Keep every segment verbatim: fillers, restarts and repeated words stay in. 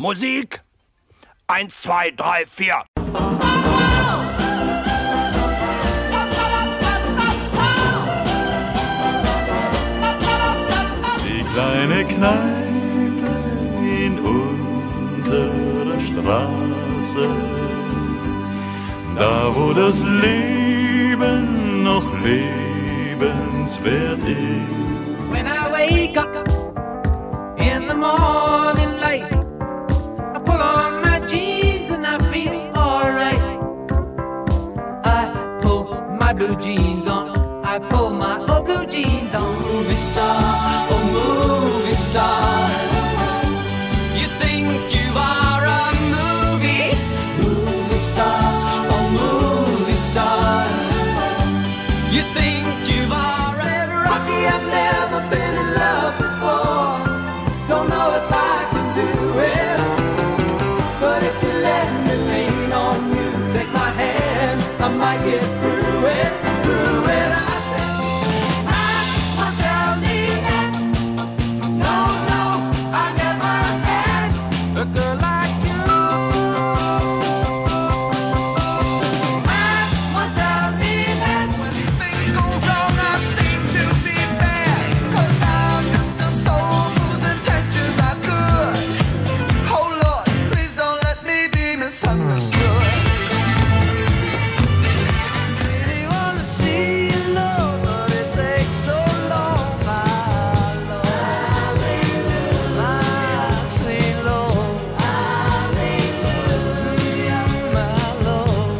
Musik! Eins, zwei, drei, vier. Die kleine Kneipe in unserer Straße, da wo das Leben noch lebenswert ist. When I wake up in the morning light, I pull on my jeans and I feel alright. I pull my blue jeans on, I pull my old blue jeans on. Movie star, oh movie star, you think you are a movie? Movie star, oh movie star, you think you are a... Said, Rocky, I've never been in love before, don't know if I can do it, but if you let me lean on you, take my hand, I might get through it, through it. I said, Mademoiselle Ninette, no, no, I never had a girl like you. Mademoiselle Ninette, When things go wrong, I seem to be bad, 'cause I'm just a soul whose intentions are good. Oh Lord, please don't let me be misunderstood. Really wanna see you, Lord, but it takes so long, my Lord. My sweet Lord. Hallelujah, my Lord.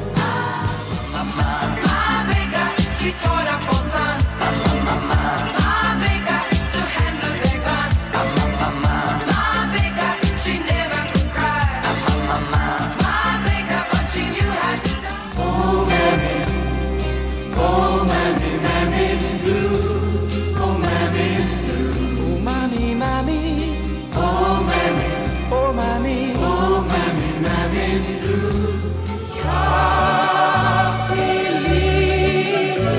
my maker, she taught her four sons. My maker, to handle their guns. My maker, she never could cry. My maker, but she knew how to die. Oh, mammy, oh, mammy, mammy blue. Oh, mammy blue. Oh, mommy, mommy. Oh, mammy, Oh, mommy. oh, mammy, mammy blue. Ja, die Liebe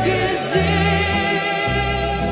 gesehen.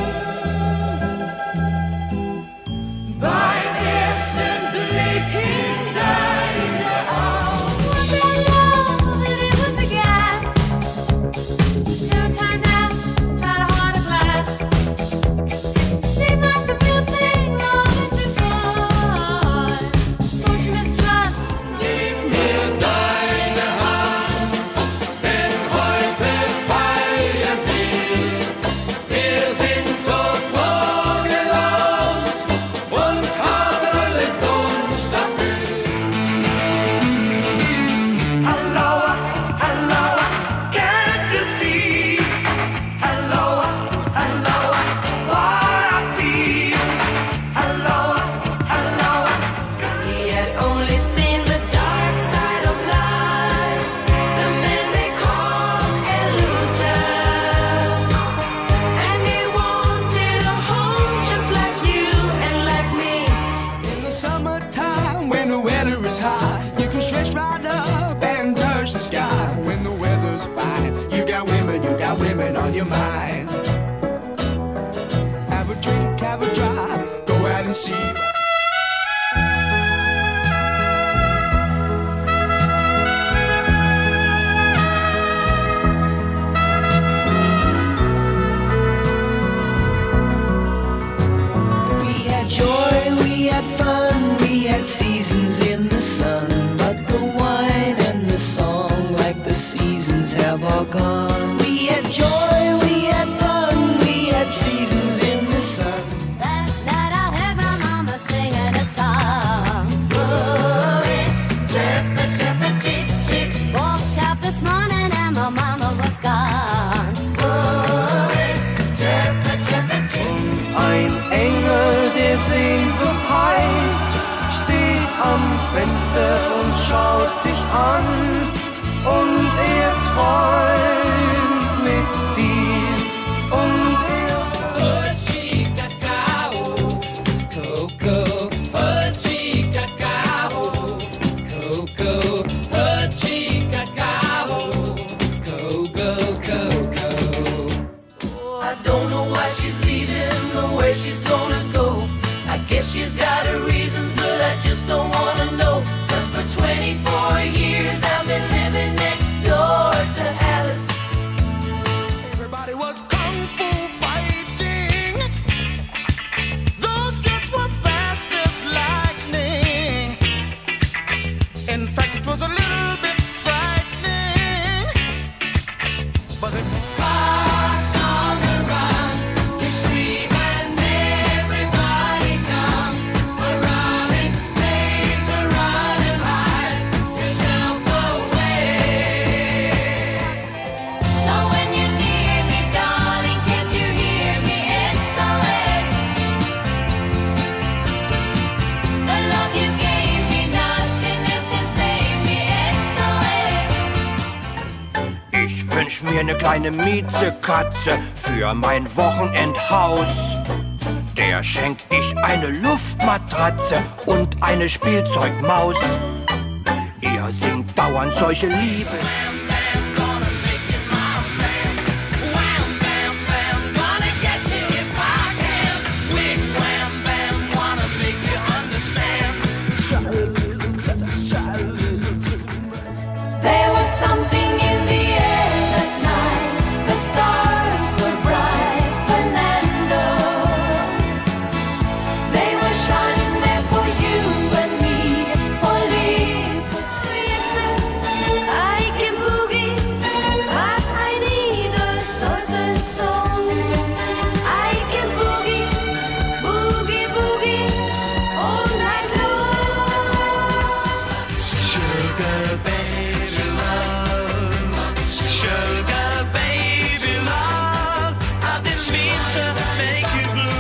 Beim ersten Blick in deine Augen. Was I love if it was a gas? Soon time now, had a heart of glass. Seemed like the real thing, all that's a gone. Don't you mistrust? Gib mir deine Hand, denn heute feiern wir. Wir sind so froh gelaunt und haben Grund dafür. Hello, hello, can't you see? Hello, hello, what I feel. Hello, hello, he had only seen the dark side of life, the man they call illusion, and he wanted a home just like you and like me. In the summertime, when the weather is high, you can stretch right up and touch the sky. When the weather's fine, you got women, you got women on your mind. Have a drink, have a drive, go out and see. We had joy, we had fun, we had seasons in the sun. But the wine and the song, like the seasons, have all gone. We had joy, we had fun, we had seasons in the sun. Last night I heard my mama singing a song. Oh, it chirpa, chirpa, chip, chip. Woke up this morning and my mama was gone. Oh, it chirpa, chirpa, chip. Ein Engel, der Sehnsucht heißt, steht am Fenster und schaut dich an. Und er träumt mit dir. Und er I don't know why she's leaving or where she's gonna go. I guess she's got her reasons, but I just don't wanna mir eine kleine Miezekatze für mein Wochenendhaus. Der schenk ich eine Luftmatratze und eine Spielzeugmaus. Er singt dauernd solche Liebe. There was something in the air that night. The stars were bright, Fernando. They were shining there for you and me, for Lee. Yes, sir, I can boogie, but I need a certain song. I can boogie, boogie, boogie all night long. Sugar baby love, sugar baby love, I didn't mean to make you blue.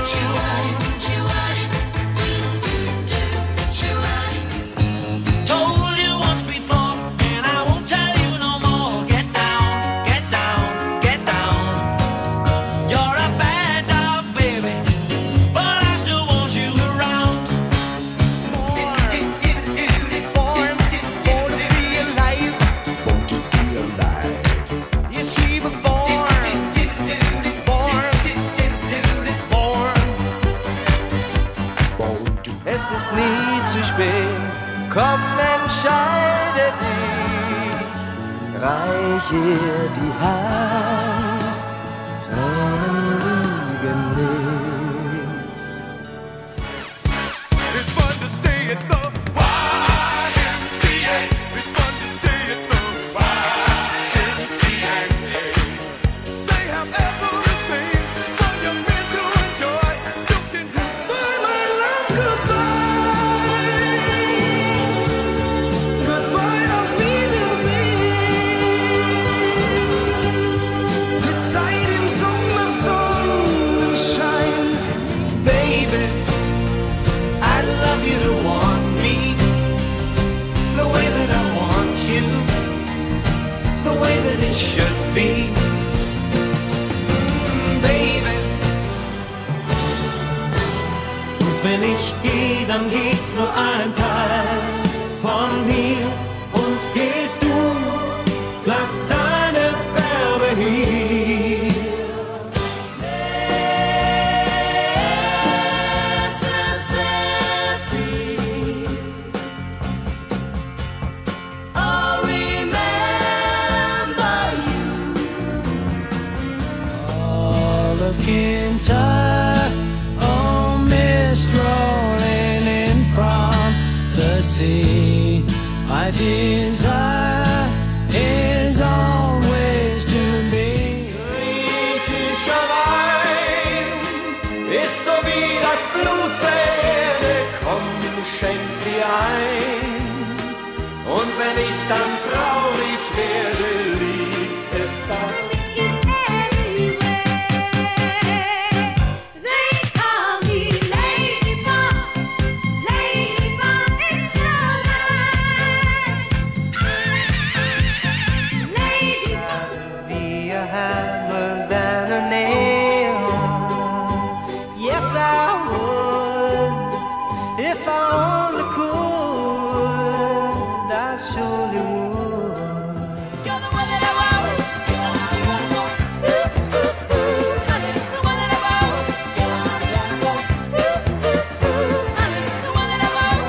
Told you once before, and I won't tell you no more. Get down, get down, get down. You're a bad dog, baby, but I still want you around. Es ist nie zu spät, komm, entscheide dich, reich ihr die Hand, Tränen lügen nicht. It's fun to stay at the Y M C A. It's fun to stay at the Y M C A. They have everything for your men to enjoy. You can buy my love goodbye. Goodbye auf Wiedersehen. Mit Zeit im Sommer, Sonnenschein. Baby, I'd love you to want me the way that I want you, the way that it should be. Mm, baby. Und wenn ich gehe, dann geht nur ein Teil von mir. Und gehst du, bleibt deine Werbe hier. Mississippi, I'll remember you. All of Kentucky, oh, mist rolling in from the sea. My desire is always to be. Griechischer Wein ist so wie das Blut der Erde. Komm, schenk dir ein. Und wenn ich dann traurig werde, liegt es dann. They call me Lady Bump, Lady Bump, it's alright. Lady Bump, Be a hammer than a nail. Yes, I would. If I only could, I surely would. you're the one that I want. Honey, the one that I want. Honey, the one that I want.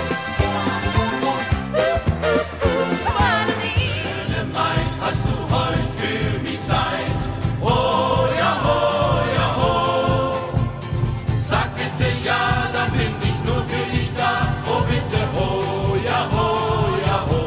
The one I need. Meint, hast du heut für mich Zeit? Oh ja, oh ja, oh. Sag bitte ja, dann bin ich nur für dich da. Oh bitte, oh ja, oh ja, oh.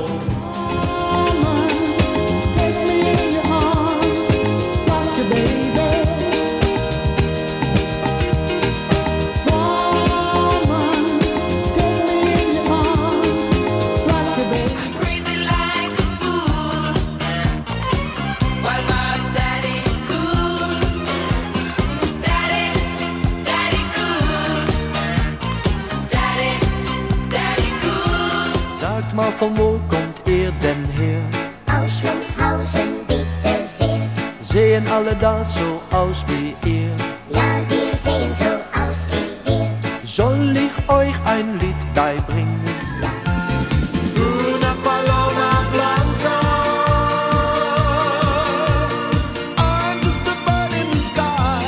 I'm crazy like a fool, while my daddy cool, daddy, daddy cool, daddy, daddy cool. Sag mal, von wo kommt ihr denn her? Aus Schlumpfhausen bitte sehr. sehen alle da so aus wie ihr. Ja, wir sehen so aus wie wir. Soll ich euch ein Lied beibringen? Ja. Una paloma blanca, I'm just a bird in the sky.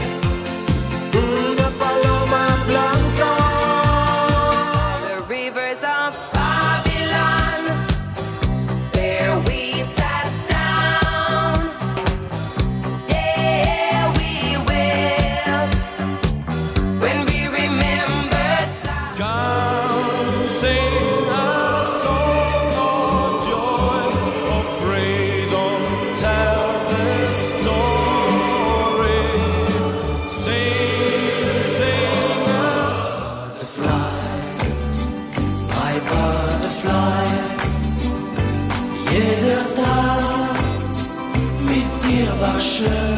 Una paloma blanca. The rivers of Babylon, where we sat down. Yeah, we wept when we remembered sound. Come sing a song of joy, of freedom, tell the story. Sing, sing a song. Butterfly, my butterfly, jeder Tag mit dir war schön.